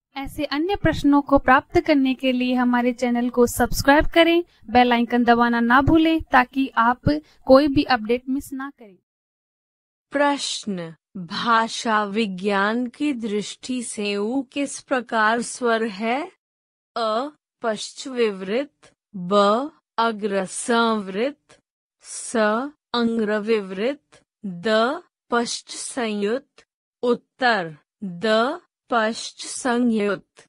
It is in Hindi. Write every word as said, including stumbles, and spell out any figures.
ऐसे अन्य प्रश्नों को प्राप्त करने के लिए हमारे चैनल को सब्सक्राइब करें, बेल आइकन दबाना ना भूलें ताकि आप कोई भी अपडेट मिस ना करें। प्रश्न, भाषा विज्ञान की दृष्टि से उ किस प्रकार स्वर है? अ पश्चविवृत, ब अग्रसंवृत, स अंग्रविवृत, द पश्च संयुक्त। उत्तर द पश्च संयुक्त।